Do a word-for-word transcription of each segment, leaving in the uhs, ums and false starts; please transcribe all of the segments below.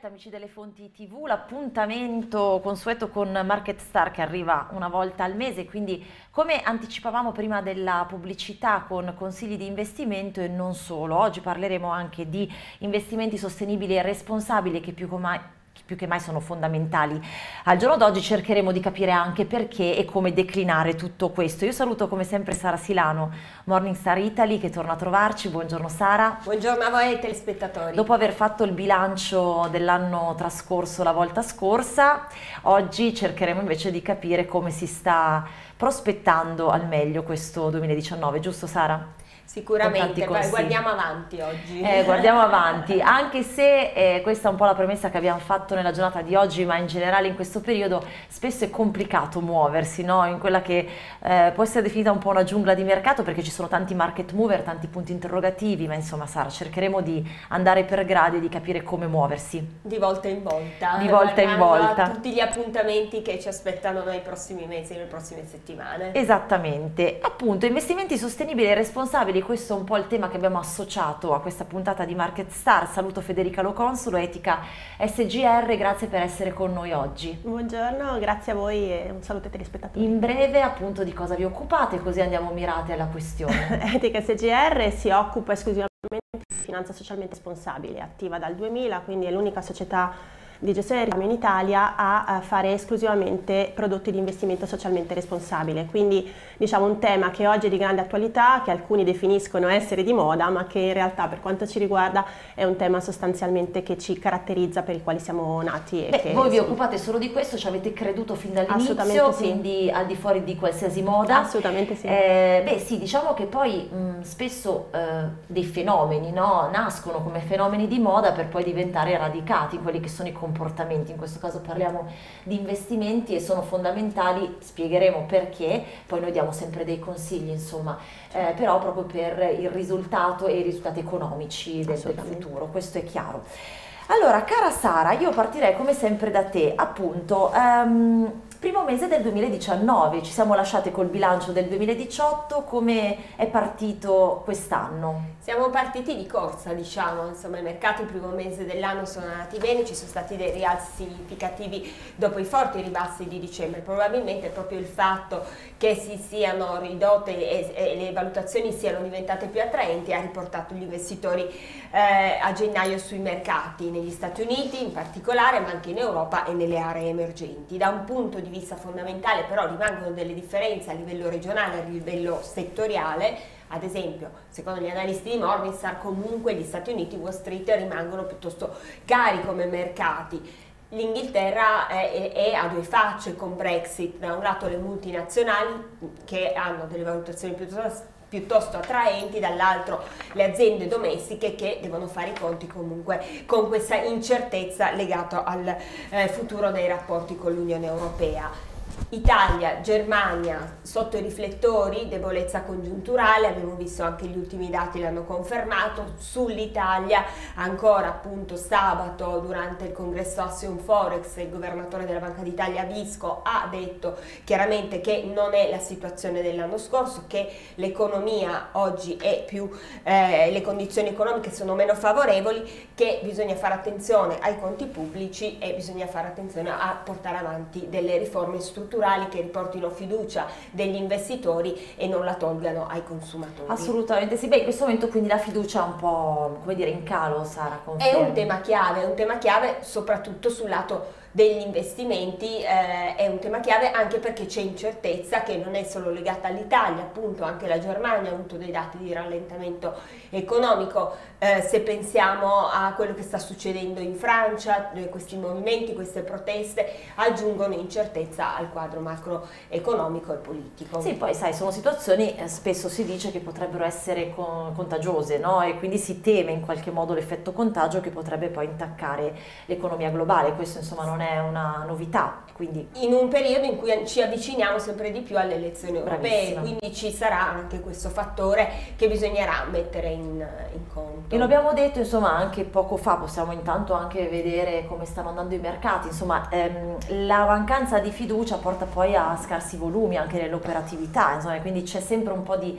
diretta, amici delle fonti T V, l'appuntamento consueto con Market Star che arriva una volta al mese, quindi come anticipavamo prima della pubblicità con consigli di investimento e non solo, oggi parleremo anche di investimenti sostenibili e responsabili che più che mai più che mai sono fondamentali. Al giorno d'oggi cercheremo di capire anche perché e come declinare tutto questo. Io saluto come sempre Sara Silano, Morningstar Italy, che torna a trovarci. Buongiorno Sara. Buongiorno a voi telespettatori. Dopo aver fatto il bilancio dell'anno trascorso la volta scorsa, oggi cercheremo invece di capire come si sta prospettando al meglio questo duemiladiciannove, giusto Sara? Sicuramente, guardiamo avanti oggi. Eh, guardiamo avanti, anche se eh, questa è un po' la premessa che abbiamo fatto nella giornata di oggi, ma in generale in questo periodo spesso è complicato muoversi, no? In quella che eh, può essere definita un po' una giungla di mercato, perché ci sono tanti market mover, tanti punti interrogativi, ma insomma Sara, cercheremo di andare per gradi e di capire come muoversi. Di volta in volta. Di volta in volta. Tutti gli appuntamenti che ci aspettano nei prossimi mesi, nelle prossime settimane. Esattamente, appunto, investimenti sostenibili e responsabili. Questo è un po' il tema che abbiamo associato a questa puntata di Market Star. Saluto Federica Loconsulo, Etica S G R, grazie per essere con noi oggi. Buongiorno, grazie a voi e un saluto ai telespettatori. In breve appunto di cosa vi occupate, così andiamo mirate alla questione. Etica S G R si occupa esclusivamente di finanza socialmente responsabile, attiva dal duemila, quindi è l'unica società di gestione del risparmio in Italia a fare esclusivamente prodotti di investimento socialmente responsabile, quindi diciamo un tema che oggi è di grande attualità, che alcuni definiscono essere di moda, ma che in realtà per quanto ci riguarda è un tema sostanzialmente che ci caratterizza, per il quale siamo nati. E Beh, che, voi vi sì. occupate solo di questo, ci avete creduto fin dall'inizio, Assolutamente sì. Quindi al di fuori di qualsiasi moda. Assolutamente sì. Eh, beh sì, diciamo che poi mh, spesso eh, dei fenomeni, no? Nascono come fenomeni di moda per poi diventare radicati in quelli che sono i comportamenti. In questo caso parliamo di investimenti e sono fondamentali, spiegheremo perché, poi noi diamo sempre dei consigli, insomma, eh, però proprio per il risultato e i risultati economici del, del futuro, questo è chiaro. Allora, cara Sara, io partirei come sempre da te, appunto, um, primo mese del duemiladiciannove, ci siamo lasciate col bilancio del duemiladiciotto, come è partito quest'anno? Siamo partiti di corsa, diciamo, insomma i mercati il primo mese dell'anno sono andati bene, ci sono stati dei rialzi significativi dopo i forti ribassi di dicembre, probabilmente proprio il fatto che si siano ridotte e, e le valutazioni siano diventate più attraenti ha riportato gli investitori eh, a gennaio sui mercati, negli Stati Uniti in particolare, ma anche in Europa e nelle aree emergenti. Da un punto di vista fondamentale però rimangono delle differenze a livello regionale, a livello settoriale. Ad esempio, secondo gli analisti di Morningstar, comunque gli Stati Uniti, Wall Street rimangono piuttosto cari come mercati. L'Inghilterra è, è a due facce con Brexit, da un lato le multinazionali che hanno delle valutazioni piuttosto piuttosto attraenti, dall'altro le aziende domestiche che devono fare i conti comunque con questa incertezza legata al eh, futuro dei rapporti con l'Unione Europea. Italia, Germania sotto i riflettori, debolezza congiunturale, abbiamo visto anche gli ultimi dati l'hanno confermato. Sull'Italia ancora appunto sabato durante il congresso Action Forex il governatore della Banca d'Italia Visco ha detto chiaramente che non è la situazione dell'anno scorso, che l'economia oggi è più, eh, le condizioni economiche sono meno favorevoli, che bisogna fare attenzione ai conti pubblici e bisogna fare attenzione a portare avanti delle riforme strutturali che riportino fiducia degli investitori e non la tolgano ai consumatori. Assolutamente sì, beh in questo momento quindi la fiducia è un po', come dire, in calo, Sara, confermi? È un tema chiave, è un tema chiave soprattutto sul lato degli investimenti, eh, è un tema chiave anche perché c'è incertezza che non è solo legata all'Italia, appunto anche la Germania ha avuto dei dati di rallentamento economico, eh, se pensiamo a quello che sta succedendo in Francia, eh, questi movimenti, queste proteste aggiungono incertezza al quadro macroeconomico e politico. Sì, poi sai, sono situazioni, eh, spesso si dice che potrebbero essere con, contagiose, no? E quindi si teme in qualche modo l'effetto contagio che potrebbe poi intaccare l'economia globale, questo insomma non è è una novità, quindi in un periodo in cui ci avviciniamo sempre di più alle elezioni europee. Bravissima. Quindi ci sarà anche questo fattore che bisognerà mettere in, in conto. E lo abbiamo detto insomma anche poco fa, possiamo intanto anche vedere come stanno andando i mercati, insomma ehm, la mancanza di fiducia porta poi a scarsi volumi anche nell'operatività, insomma, quindi c'è sempre un po' di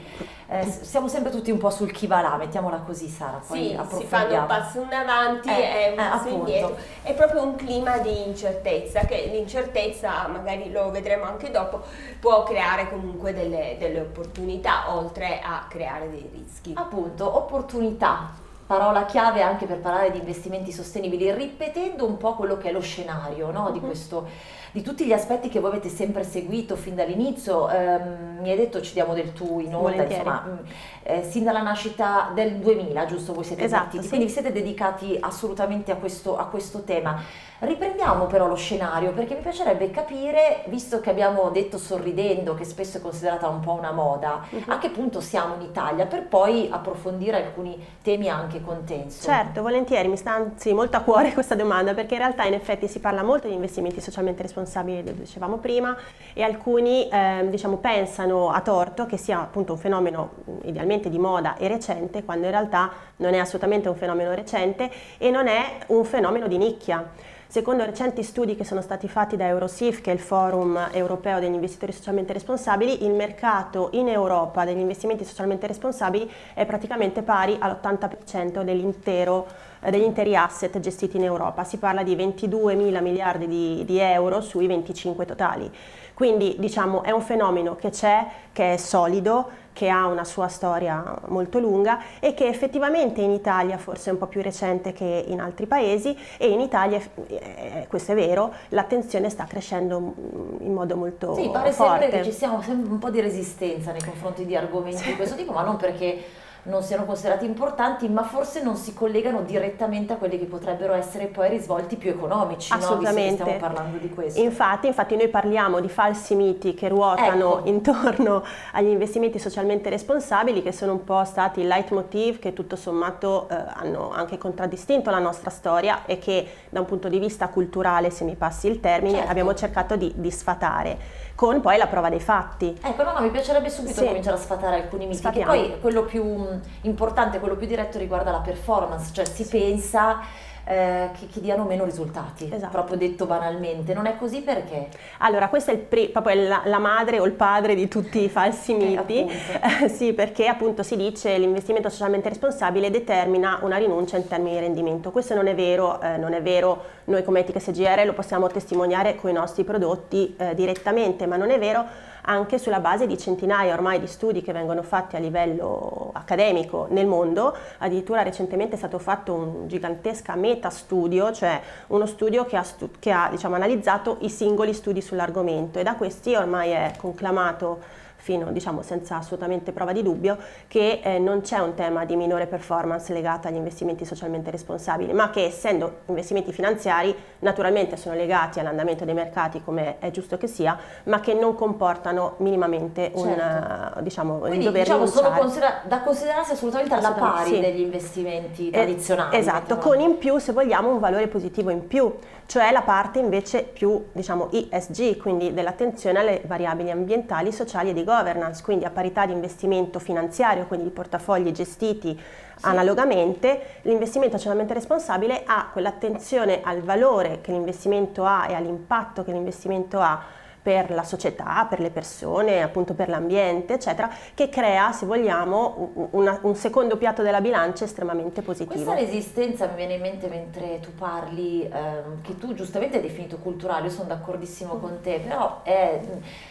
eh, siamo sempre tutti un po' sul chi va là, mettiamola così Sara, poi sì, si fanno un passo in avanti eh, e un passo eh, indietro, è proprio un clima di incertezza, che l'incertezza, magari lo vedremo anche dopo, può creare comunque delle, delle opportunità oltre a creare dei rischi. Appunto, opportunità, parola chiave anche per parlare di investimenti sostenibili, ripetendo un po' quello che è lo scenario, no? Di questo, di tutti gli aspetti che voi avete sempre seguito fin dall'inizio. ehm, mi hai detto ci diamo del tu in onda, insomma, mh, eh, sin dalla nascita del duemila, giusto? Voi siete esatto, partiti, sì. quindi vi siete dedicati assolutamente a questo, a questo tema. Riprendiamo però lo scenario, perché mi piacerebbe capire, visto che abbiamo detto sorridendo che spesso è considerata un po' una moda, uh-huh. a che punto siamo in Italia, per poi approfondire alcuni temi anche con Tenso. Certo, volentieri, mi sta anzi molto a cuore questa domanda, perché in realtà in effetti si parla molto di investimenti socialmente responsabili, lo dicevamo prima, e alcuni eh, diciamo pensano a torto che sia appunto un fenomeno idealmente di moda e recente, quando in realtà non è assolutamente un fenomeno recente e non è un fenomeno di nicchia. Secondo recenti studi che sono stati fatti da Eurosif, che è il forum europeo degli investitori socialmente responsabili, il mercato in Europa degli investimenti socialmente responsabili è praticamente pari all'ottanta per cento dell'intero, eh, degli interi asset gestiti in Europa. Si parla di ventiduemila miliardi di, di euro sui venticinque totali. Quindi diciamo è un fenomeno che c'è, che è solido, che ha una sua storia molto lunga e che effettivamente in Italia forse è un po' più recente che in altri paesi, e in Italia, eh, questo è vero, l'attenzione sta crescendo in modo molto forte. Sì, pare sempre che ci sia un po' di resistenza nei confronti di argomenti sì. di questo tipo, ma non perché non siano considerati importanti, ma forse non si collegano direttamente a quelli che potrebbero essere poi risvolti più economici, assolutamente, no? Visto che stiamo parlando di questo. Infatti, infatti noi parliamo di falsi miti che ruotano ecco. intorno agli investimenti socialmente responsabili, che sono un po' stati il leitmotiv che tutto sommato eh, hanno anche contraddistinto la nostra storia e che da un punto di vista culturale, se mi passi il termine, certo. abbiamo cercato di, di sfatare, con poi la prova dei fatti. Ecco, no, no, mi piacerebbe subito sì. cominciare a sfatare alcuni miti, Sfatiamo. Che poi quello più importante, quello più diretto riguarda la performance, cioè si sì. pensa eh, che, che diano meno risultati, esatto. proprio detto banalmente. Non è così perché? Allora, questa è il pri- proprio la, la madre o il padre di tutti i falsi miti, eh, eh, sì, perché appunto si dice che l'investimento socialmente responsabile determina una rinuncia in termini di rendimento. Questo non è vero, eh, non è vero. Noi come Etica S G R lo possiamo testimoniare con i nostri prodotti eh, direttamente, ma non è vero anche sulla base di centinaia ormai di studi che vengono fatti a livello accademico nel mondo. Addirittura recentemente è stato fatto un gigantesca meta-studio, cioè uno studio che ha, stu- che ha diciamo, analizzato i singoli studi sull'argomento, e da questi ormai è conclamato fino, diciamo, senza assolutamente prova di dubbio, che eh, non c'è un tema di minore performance legata agli investimenti socialmente responsabili, ma che essendo investimenti finanziari naturalmente sono legati all'andamento dei mercati, come è giusto che sia, ma che non comportano minimamente un, certo. uh, diciamo, Quindi, il dover diciamo, sono rinunciare. da considerarsi assolutamente alla pari sì. degli investimenti tradizionali. Eh, esatto, mettiamo. Con in più, se vogliamo, un valore positivo in più, cioè la parte invece più, diciamo, E S G, quindi dell'attenzione alle variabili ambientali, sociali e di governance, quindi a parità di investimento finanziario, quindi di portafogli gestiti sì. analogamente, l'investimento socialmente responsabile ha quell'attenzione al valore che l'investimento ha e all'impatto che l'investimento ha per la società, per le persone, appunto per l'ambiente, eccetera, che crea, se vogliamo, una, un secondo piatto della bilancia estremamente positivo. Questa resistenza mi viene in mente mentre tu parli, ehm, che tu giustamente hai definito culturale, io sono d'accordissimo mm. con te, però è...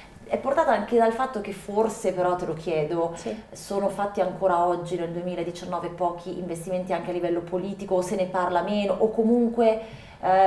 è portata anche dal fatto che forse, però te lo chiedo, sì. sono fatti ancora oggi nel duemiladiciannove pochi investimenti anche a livello politico, o se ne parla meno, o comunque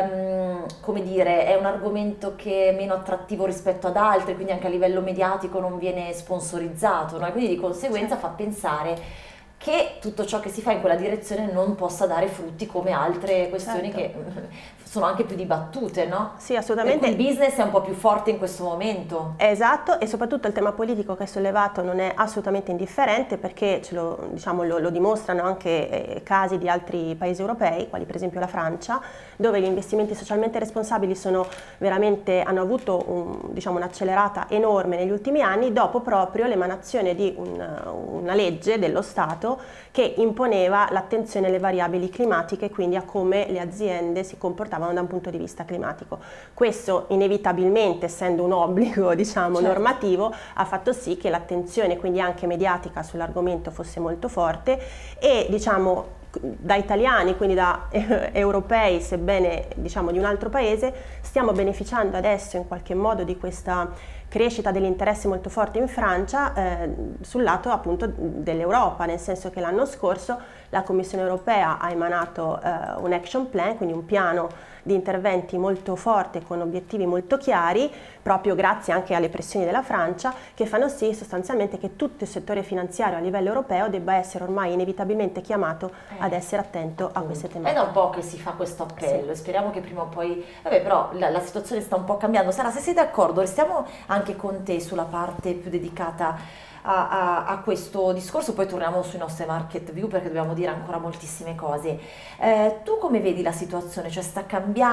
um, come dire, è un argomento che è meno attrattivo rispetto ad altri, quindi anche a livello mediatico non viene sponsorizzato, no? E quindi di conseguenza sì. fa pensare che tutto ciò che si fa in quella direzione non possa dare frutti come altre questioni certo. che sono anche più dibattute, no? Sì, assolutamente. Il business è un po' più forte in questo momento. Esatto, e soprattutto il tema politico che hai sollevato non è assolutamente indifferente, perché ce lo, diciamo, lo, lo dimostrano anche eh, casi di altri paesi europei, quali per esempio la Francia, dove gli investimenti socialmente responsabili sono veramente, hanno avuto un, diciamo, un'accelerata enorme negli ultimi anni, dopo proprio l'emanazione di un, una legge dello Stato che imponeva l'attenzione alle variabili climatiche, quindi a come le aziende si comportavano impattavano da un punto di vista climatico. Questo inevitabilmente, essendo un obbligo diciamo certo. normativo, ha fatto sì che l'attenzione quindi anche mediatica sull'argomento fosse molto forte e diciamo da italiani, quindi da eh, europei, sebbene diciamo di un altro paese, stiamo beneficiando adesso in qualche modo di questa crescita dell'interesse molto forte in Francia eh, sul lato appunto dell'Europa, nel senso che l'anno scorso la Commissione europea ha emanato eh, un action plan, quindi un piano di interventi molto forte con obiettivi molto chiari, proprio grazie anche alle pressioni della Francia, che fanno sì sostanzialmente che tutto il settore finanziario a livello europeo debba essere ormai inevitabilmente chiamato eh, ad essere attento appunto a queste tematiche. È da un po' che si fa questo appello, sì. Speriamo che prima o poi, vabbè, però la, la situazione sta un po' cambiando. Sara, se sei d'accordo, restiamo anche con te sulla parte più dedicata A, a, a questo discorso, poi torniamo sui nostri market view perché dobbiamo dire ancora moltissime cose. Eh, tu come vedi la situazione? Cioè sta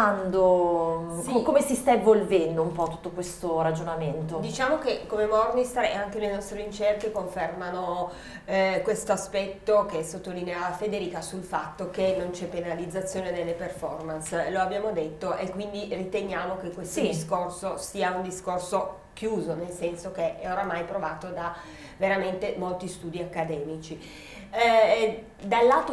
cambiando? Sì. Com come si sta evolvendo un po' tutto questo ragionamento? Diciamo che come Morningstar e anche le nostre ricerche confermano eh, questo aspetto che sottolineava Federica sul fatto che non c'è penalizzazione delle performance, lo abbiamo detto, e quindi riteniamo che questo sì. discorso sia un discorso chiuso, nel senso che è oramai provato da veramente molti studi accademici. Eh, dal lato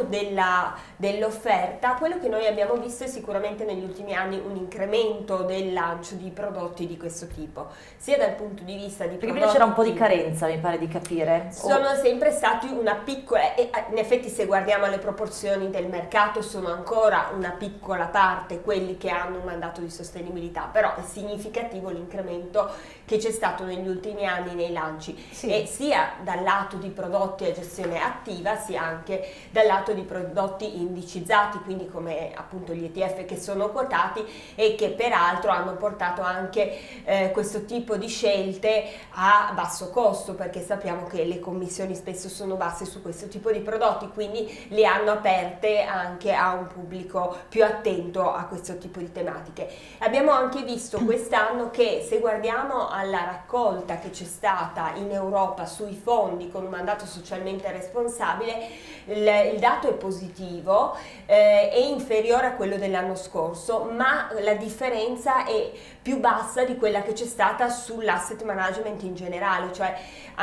dell'offerta, quello che noi abbiamo visto è sicuramente negli ultimi anni un incremento del lancio di prodotti di questo tipo, sia dal punto di vista di perché prodotti... prima c'era un po' di carenza, mi pare di capire. Sono oh. sempre stati una piccola, e in effetti se guardiamo le proporzioni del mercato sono ancora una piccola parte quelli che hanno un mandato di sostenibilità, però è significativo l'incremento che c'è stato negli ultimi anni nei lanci, sì. e sia dal lato di prodotti a gestione attiva sia anche dal lato di prodotti indicizzati, quindi come appunto gli E T F che sono quotati e che peraltro hanno portato anche eh, questo tipo di scelte a basso costo, perché sappiamo che le commissioni spesso sono basse su questo tipo di prodotti, quindi le hanno aperte anche a un pubblico più attento a questo tipo di tematiche. Abbiamo anche visto quest'anno che, se guardiamo alla raccolta che c'è stata in Europa sui fondi con un mandato socialmente responsabile, il, il dato è positivo, eh, è inferiore a quello dell'anno scorso, ma la differenza è più bassa di quella che c'è stata sull'asset management in generale, cioè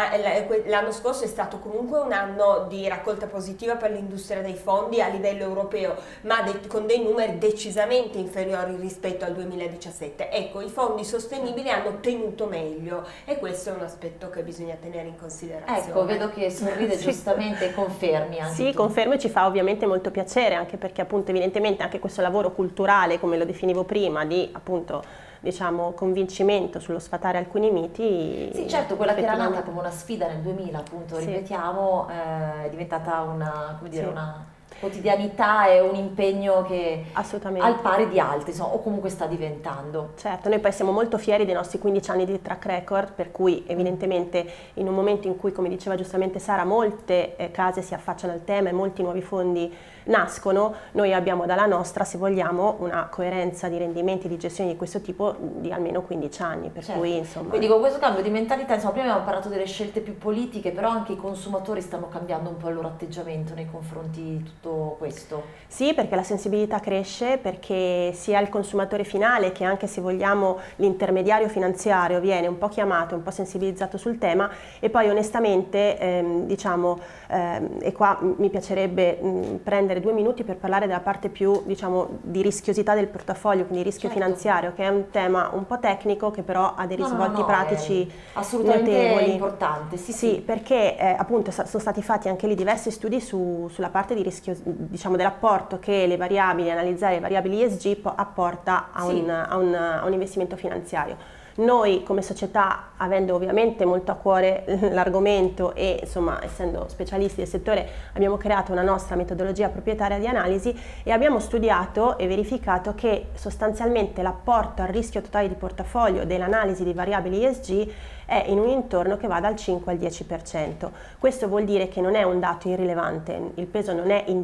l'anno scorso è stato comunque un anno di raccolta positiva per l'industria dei fondi a livello europeo, ma de con dei numeri decisamente inferiori rispetto al duemiladiciassette. Ecco, i fondi sostenibili hanno tenuto meglio e questo è un aspetto che bisogna tenere in considerazione. Ecco, vedo che sorride sì. giustamente, confermi anche Sì, tu. confermo, e ci fa ovviamente molto piacere, anche perché appunto evidentemente anche questo lavoro culturale, come lo definivo prima, di appunto diciamo convincimento sullo sfatare alcuni miti. Sì, certo, quella che era nata come una sfida nel duemila, appunto, sì. ripetiamo, eh, è diventata una, come dire, sì. una quotidianità e un impegno che assolutamente al pari di altri, insomma, o comunque sta diventando. Certo, noi poi siamo molto fieri dei nostri quindici anni di track record, per cui evidentemente in un momento in cui, come diceva giustamente Sara, molte eh, case si affacciano al tema e molti nuovi fondi nascono, noi abbiamo dalla nostra, se vogliamo, una coerenza di rendimenti di gestione di questo tipo di almeno quindici anni, per certo. cui insomma... Quindi con questo cambio di mentalità, insomma, prima abbiamo parlato delle scelte più politiche, però anche i consumatori stanno cambiando un po' il loro atteggiamento nei confronti di tutto questo. Sì, perché la sensibilità cresce, perché sia il consumatore finale che anche, se vogliamo, l'intermediario finanziario viene un po' chiamato, un po' sensibilizzato sul tema, e poi onestamente ehm, diciamo, ehm, e qua mi piacerebbe mh, prendere due minuti per parlare della parte più, diciamo, di rischiosità del portafoglio, quindi rischio certo. finanziario, che è un tema un po' tecnico che però ha dei risvolti no, no, no, pratici assolutamente notevoli. importante. Sì, sì, sì. perché eh, appunto sono stati fatti anche lì diversi studi su, sulla parte di rischio, diciamo, dell'apporto che le variabili, analizzare le variabili E S G apporta a, sì. un, a, un, a un investimento finanziario. Noi come società, avendo ovviamente molto a cuore l'argomento e insomma essendo specialisti del settore, abbiamo creato una nostra metodologia proprietaria di analisi e abbiamo studiato e verificato che sostanzialmente l'apporto al rischio totale di portafoglio dell'analisi di variabili E S G è in un intorno che va dal cinque al dieci per cento. Questo vuol dire che non è un dato irrilevante, il peso non è indifferente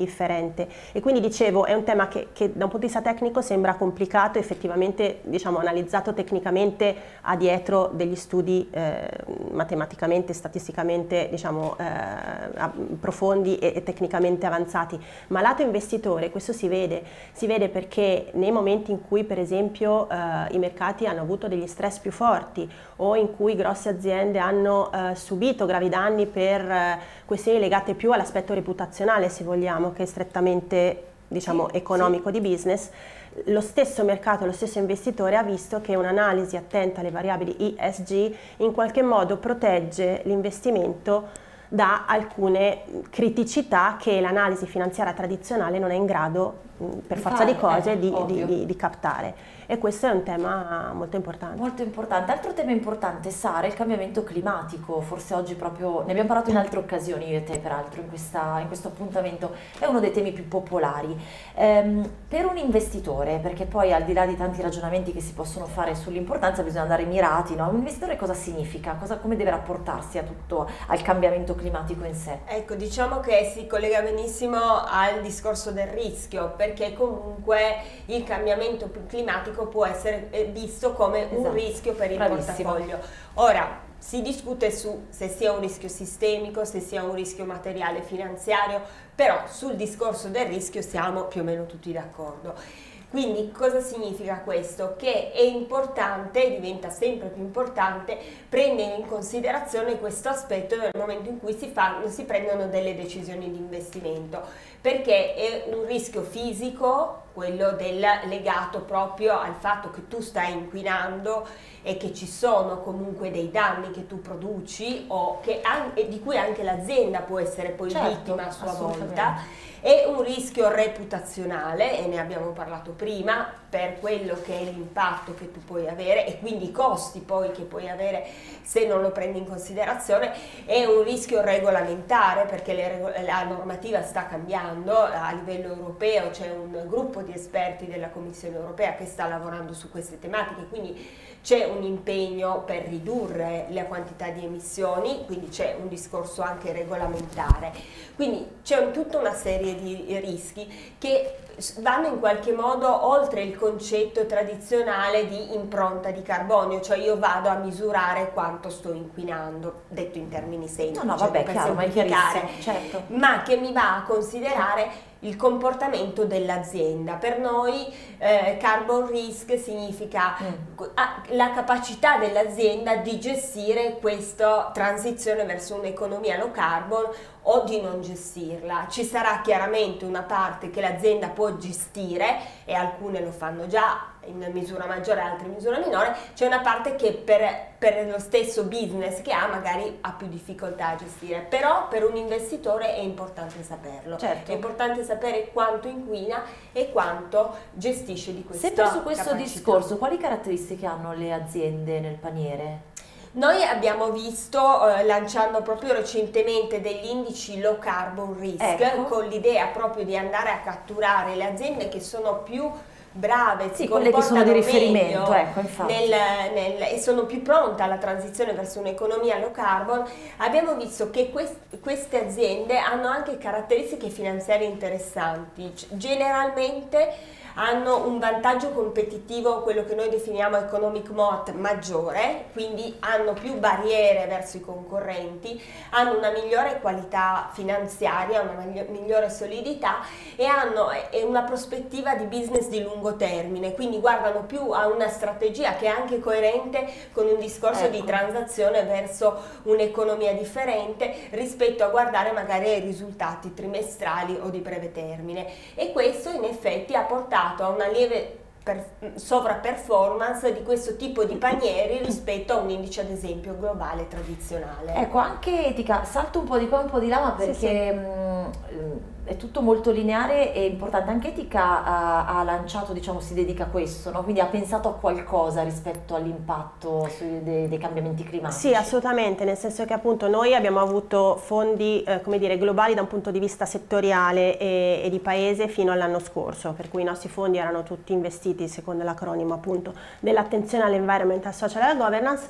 differente. E quindi dicevo, è un tema che, che da un punto di vista tecnico sembra complicato, effettivamente diciamo analizzato tecnicamente ha dietro degli studi eh, matematicamente, statisticamente diciamo eh, profondi e, e tecnicamente avanzati, ma lato investitore questo si vede, si vede perché nei momenti in cui per esempio eh, i mercati hanno avuto degli stress più forti o in cui grosse aziende hanno eh, subito gravi danni per eh, questioni legate più all'aspetto reputazionale, se vogliamo, che è strettamente diciamo, sì, economico sì. di business, lo stesso mercato, lo stesso investitore ha visto che un'analisi attenta alle variabili E S G in qualche modo protegge l'investimento da alcune criticità che l'analisi finanziaria tradizionale non è in grado, per forza di cose, eh, di, di, di, di captare. E questo è un tema molto importante. Molto importante. Altro tema importante, Sara, il cambiamento climatico. Forse oggi proprio, ne abbiamo parlato in altre occasioni io e te peraltro in, questa, in questo appuntamento, è uno dei temi più popolari. Ehm, per un investitore, perché poi al di là di tanti ragionamenti che si possono fare sull'importanza bisogna andare mirati, no? Un investitore cosa significa? Cosa, come deve rapportarsi a tutto, al cambiamento climatico in sé? Ecco, diciamo che si collega benissimo al discorso del rischio, perché comunque il cambiamento climatico può essere visto come un esatto. rischio per il Bravissimo. portafoglio. Ora, si discute su se sia un rischio sistemico, se sia un rischio materiale finanziario, però sul discorso del rischio siamo più o meno tutti d'accordo. Quindi cosa significa questo? Che è importante, diventa sempre più importante, prendere in considerazione questo aspetto nel momento in cui si, fanno, si prendono delle decisioni di investimento, perché è un rischio fisico, quello del, legato proprio al fatto che tu stai inquinando e che ci sono comunque dei danni che tu produci o che anche, di cui anche l'azienda può essere poi certo, vittima a sua volta. È un rischio reputazionale, e ne abbiamo parlato prima, per quello che è l'impatto che tu puoi avere e quindi i costi poi che puoi avere se non lo prendi in considerazione. È un rischio regolamentare, perché le, la normativa sta cambiando a livello europeo, c'è un gruppo di esperti della Commissione europea che sta lavorando su queste tematiche, quindi c'è un impegno per ridurre la quantità di emissioni, quindi c'è un discorso anche regolamentare. Quindi c'è tutta una serie di rischi che vanno in qualche modo oltre il concetto tradizionale di impronta di carbonio, cioè io vado a misurare quanto sto inquinando, detto in termini semplici, no, no, vabbè, per chiaro, ma è chiarissimo, certo. ma che mi va a considerare il comportamento dell'azienda. Per noi eh, carbon risk significa mm. la capacità dell'azienda di gestire questa transizione verso un'economia low carbon o di non gestirla. Ci sarà chiaramente una parte che l'azienda può gestire e alcune lo fanno già in misura maggiore, altre in misura minore. C'è una parte che per, per lo stesso business che ha magari ha più difficoltà a gestire, però per un investitore è importante saperlo. Certo. È importante sapere quanto inquina e quanto gestisce di questa Sempre su questo capacità. discorso, quali caratteristiche hanno le aziende nel paniere? Noi abbiamo visto, eh, lanciando proprio recentemente degli indici low carbon risk, ecco, con l'idea proprio di andare a catturare le aziende che sono più brave, sì, quelle che sono di riferimento, ecco, infatti. Nel, nel, e sono più pronte alla transizione verso un'economia low carbon. Abbiamo visto che quest, queste aziende hanno anche caratteristiche finanziarie interessanti. Generalmente hanno un vantaggio competitivo, quello che noi definiamo economic moat, maggiore, quindi hanno più barriere verso i concorrenti, hanno una migliore qualità finanziaria, una migliore solidità e hanno una prospettiva di business di lungo termine, quindi guardano più a una strategia che è anche coerente con un discorso ecco. di transazione verso un'economia differente rispetto a guardare magari ai risultati trimestrali o di breve termine, e questo in effetti ha portato a una lieve per, sovraperformance di questo tipo di panieri rispetto a un indice ad esempio globale tradizionale. Ecco, anche Etica, salto un po' di qua e un po' di là, ma perché sì, sì. Mh, è tutto molto lineare e importante. Anche Etica ha, ha lanciato, diciamo, si dedica a questo, no? Quindi ha pensato a qualcosa rispetto all'impatto dei, dei cambiamenti climatici. Sì, assolutamente, nel senso che appunto noi abbiamo avuto fondi, eh, come dire, globali da un punto di vista settoriale e, e di paese fino all'anno scorso, per cui i nostri fondi erano tutti investiti secondo l'acronimo appunto dell'attenzione all'environment, al social e alla governance.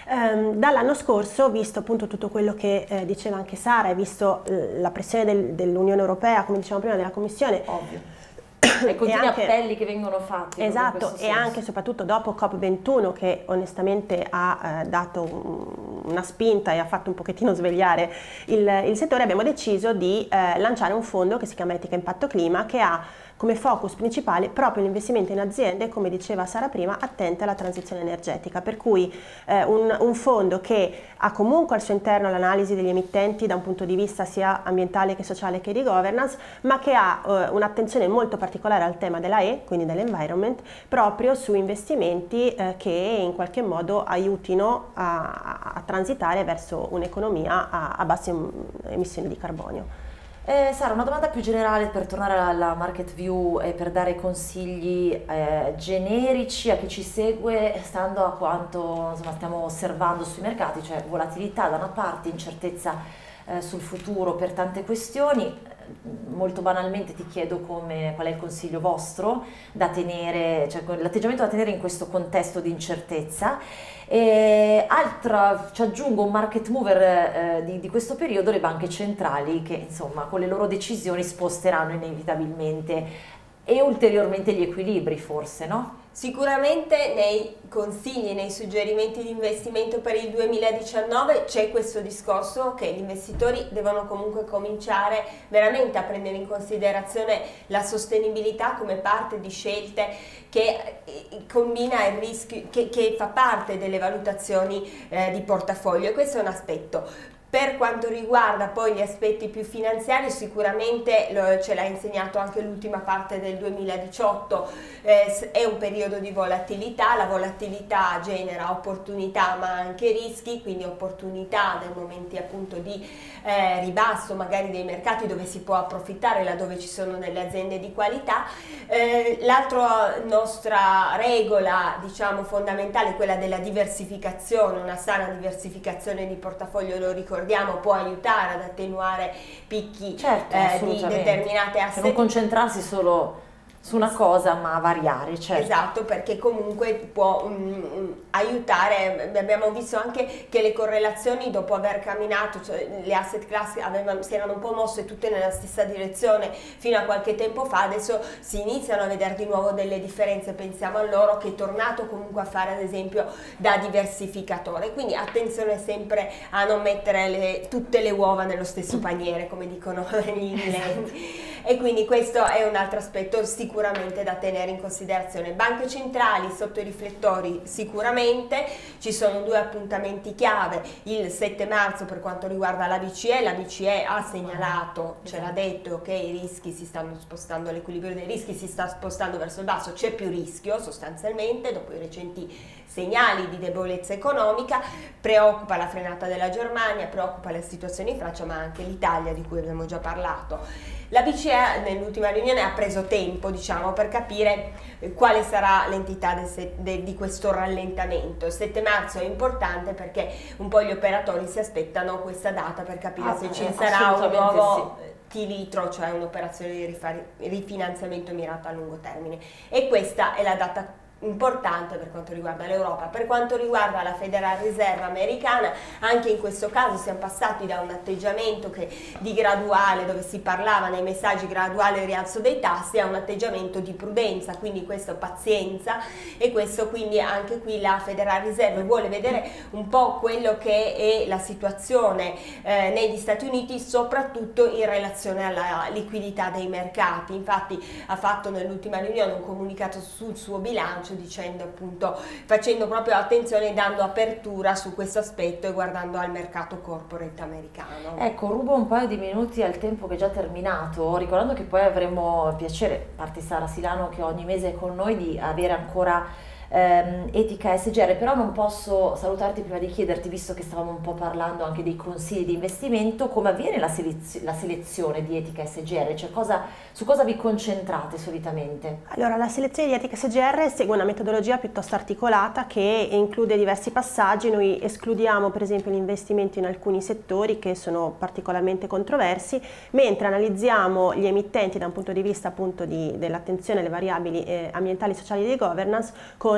Um, dall'anno scorso, visto appunto tutto quello che eh, diceva anche Sara, e visto eh, la pressione del, dell'Unione Europea, come dicevamo prima, della Commissione, ovvio, e continui anche, appelli che vengono fatti. Esatto, e anche soprattutto dopo COP ventuno, che onestamente ha eh, dato un, una spinta e ha fatto un pochettino svegliare il, il settore, abbiamo deciso di eh, lanciare un fondo che si chiama Etica Impatto Clima, che ha come focus principale proprio l'investimento in aziende, come diceva Sara prima, attente alla transizione energetica, per cui eh, un, un fondo che ha comunque al suo interno l'analisi degli emittenti da un punto di vista sia ambientale che sociale che di governance, ma che ha eh, un'attenzione molto particolare al tema della E, quindi dell'environment, proprio su investimenti eh, che in qualche modo aiutino a, a, a transitare verso un'economia a, a basse emissioni di carbonio. Eh, Sara, una domanda più generale per tornare alla market view e per dare consigli eh, generici a chi ci segue, stando a quanto insomma, stiamo osservando sui mercati, cioè volatilità da una parte, incertezza eh, sul futuro per tante questioni. Molto banalmente ti chiedo come, qual è il consiglio vostro da tenere, cioè l'atteggiamento da tenere in questo contesto di incertezza. E altra, ci aggiungo un market mover eh, di, di questo periodo, le banche centrali che insomma con le loro decisioni sposteranno inevitabilmente e ulteriormente gli equilibri forse, no? Sicuramente nei consigli, nei suggerimenti di investimento per il duemiladiciannove c'è questo discorso che gli investitori devono comunque cominciare veramente a prendere in considerazione la sostenibilità come parte di scelte che combina il rischio, che, che fa parte delle valutazioni eh, di portafoglio, e questo è un aspetto. Per quanto riguarda poi gli aspetti più finanziari, sicuramente lo, ce l'ha insegnato anche l'ultima parte del duemiladiciotto, eh, è un periodo di volatilità, la volatilità genera opportunità ma anche rischi, quindi opportunità nei momenti appunto di eh, ribasso magari dei mercati dove si può approfittare laddove ci sono delle aziende di qualità. Eh, L'altra nostra regola, diciamo, fondamentale è quella della diversificazione, una sana diversificazione di portafoglio, lo ricordiamo, può aiutare ad attenuare picchi certo, eh, di determinate asset. Cioè non concentrarsi solo su una cosa ma variare, certo. Esatto, perché comunque può um, aiutare. Abbiamo visto anche che le correlazioni dopo aver camminato, cioè le asset class avevano, si erano un po' mosse tutte nella stessa direzione fino a qualche tempo fa, adesso si iniziano a vedere di nuovo delle differenze. Pensiamo a l'oro che è tornato comunque a fare ad esempio da diversificatore, quindi attenzione sempre a non mettere le, tutte le uova nello stesso paniere, come dicono gli inglesi. E quindi questo è un altro aspetto sicuramente da tenere in considerazione. Banche centrali sotto i riflettori sicuramente, ci sono due appuntamenti chiave, il sette marzo per quanto riguarda la B C E, la B C E ha segnalato, ce l'ha detto, che i rischi si stanno spostando, l'equilibrio dei rischi si sta spostando verso il basso, c'è più rischio sostanzialmente dopo i recenti segnali di debolezza economica, preoccupa la frenata della Germania, preoccupa la situazione in Francia ma anche l'Italia di cui abbiamo già parlato. La B C E nell'ultima riunione ha preso tempo, diciamo, per capire quale sarà l'entità di questo rallentamento. Il sette marzo è importante perché un po' gli operatori si aspettano questa data per capire ah, se ci sarà un nuovo sì. T-litro, cioè un'operazione di rifinanziamento mirata a lungo termine. E questa è la data importante per quanto riguarda l'Europa. Per quanto riguarda la Federal Reserve americana, anche in questo caso siamo passati da un atteggiamento che, di graduale, dove si parlava nei messaggi graduale rialzo dei tassi, a un atteggiamento di prudenza, quindi questo pazienza, e questo quindi anche qui la Federal Reserve vuole vedere un po' quello che è la situazione eh, negli Stati Uniti, soprattutto in relazione alla liquidità dei mercati. Infatti ha fatto nell'ultima riunione un comunicato sul suo bilancio dicendo appunto, facendo proprio attenzione, dando apertura su questo aspetto e guardando al mercato corporate americano. Ecco, rubo un paio di minuti al tempo che è già terminato, ricordando che poi avremo il piacere, a parte Sara Silano che ogni mese è con noi, di avere ancora ehm, Etica S G R, però non posso salutarti prima di chiederti, visto che stavamo un po' parlando anche dei consigli di investimento, come avviene la, selezio la selezione di Etica S G R, cioè cosa, su cosa vi concentrate solitamente? Allora, la selezione di Etica S G R segue una metodologia piuttosto articolata che include diversi passaggi. Noi escludiamo per esempio l'investimento in alcuni settori che sono particolarmente controversi, mentre analizziamo gli emittenti da un punto di vista appunto dell'attenzione alle variabili eh, ambientali, sociali e di governance con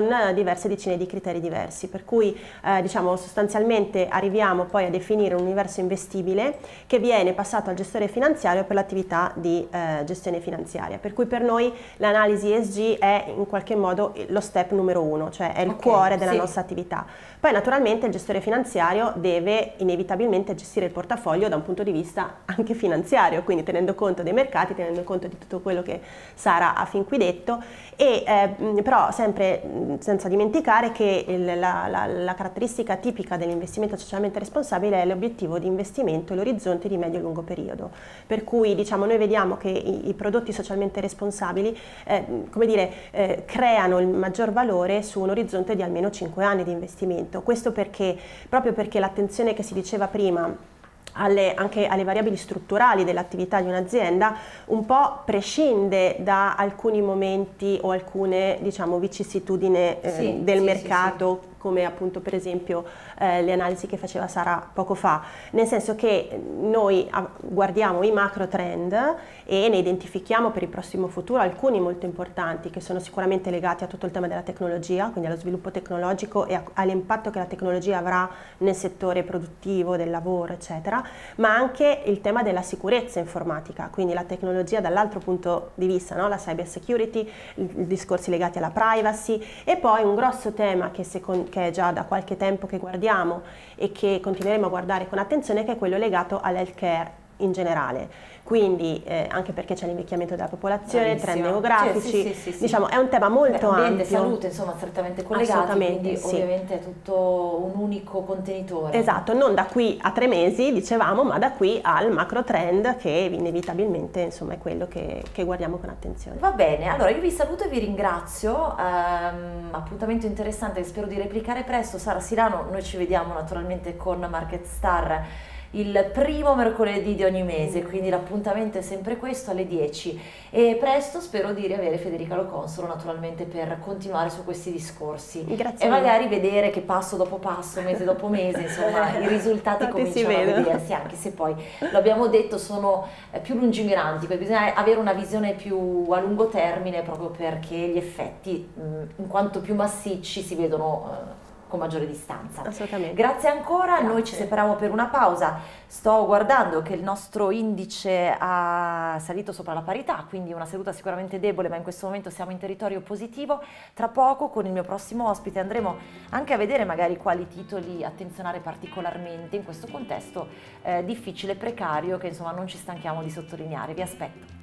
con diverse decine di criteri diversi, per cui eh, diciamo sostanzialmente arriviamo poi a definire un universo investibile che viene passato al gestore finanziario per l'attività di eh, gestione finanziaria, per cui per noi l'analisi E S G è in qualche modo lo step numero uno, cioè è il Okay, cuore della sì. nostra attività. Poi naturalmente il gestore finanziario deve inevitabilmente gestire il portafoglio da un punto di vista anche finanziario, quindi tenendo conto dei mercati, tenendo conto di tutto quello che Sara ha fin qui detto, e eh, però sempre mh, senza dimenticare che il, la, la, la caratteristica tipica dell'investimento socialmente responsabile è l'obiettivo di investimento e l'orizzonte di medio e lungo periodo, per cui diciamo noi vediamo che i, i prodotti socialmente responsabili eh, come dire, eh, creano il maggior valore su un orizzonte di almeno cinque anni di investimento. Questo perché, proprio perché l'attenzione che si diceva prima Alle, anche alle variabili strutturali dell'attività di un'azienda un po' prescinde da alcuni momenti o alcune diciamo vicissitudini eh, Sì, del sì, mercato, sì, sì. come appunto per esempio eh, le analisi che faceva Sara poco fa, nel senso che noi ah, guardiamo i macro trend e ne identifichiamo per il prossimo futuro alcuni molto importanti che sono sicuramente legati a tutto il tema della tecnologia, quindi allo sviluppo tecnologico e a, all'impatto che la tecnologia avrà nel settore produttivo, del lavoro eccetera, ma anche il tema della sicurezza informatica, quindi la tecnologia dall'altro punto di vista, no? La cyber security, i, i discorsi legati alla privacy e poi un grosso tema che, secondo, che è già da qualche tempo che guardiamo e che continueremo a guardare con attenzione, che è quello legato all'healthcare in generale. Quindi eh, anche perché c'è l'invecchiamento della popolazione, Bravissima. trend demografici, Sì, sì, sì, sì, diciamo sì. è un tema molto Beh, ambiente, ampio. salute, insomma, strettamente collegati, Assolutamente, quindi sì. ovviamente è tutto un unico contenitore. Esatto, non da qui a tre mesi dicevamo, ma da qui al macro trend che inevitabilmente insomma è quello che, che guardiamo con attenzione. Va bene, allora io vi saluto e vi ringrazio, um, appuntamento interessante, spero di replicare presto. Sara Silano, noi ci vediamo naturalmente con Market Star il primo mercoledì di ogni mese, quindi l'appuntamento è sempre questo alle dieci, e presto spero di riavere Federica Lo Consolo naturalmente per continuare su questi discorsi. Grazie E a voi. magari vedere che passo dopo passo, mese dopo mese, insomma i risultati Infatti si cominciano a vedono. vedersi, anche se poi lo abbiamo detto sono eh, più lungimiranti, quindi bisogna avere una visione più a lungo termine proprio perché gli effetti mh, in quanto più massicci si vedono eh, con maggiore distanza. Assolutamente. Grazie ancora, Grazie. noi ci separiamo per una pausa. Sto guardando che il nostro indice ha salito sopra la parità, quindi una seduta sicuramente debole, ma in questo momento siamo in territorio positivo. Tra poco con il mio prossimo ospite andremo anche a vedere magari quali titoli attenzionare particolarmente in questo contesto eh, difficile, precario, che insomma non ci stanchiamo di sottolineare. Vi aspetto.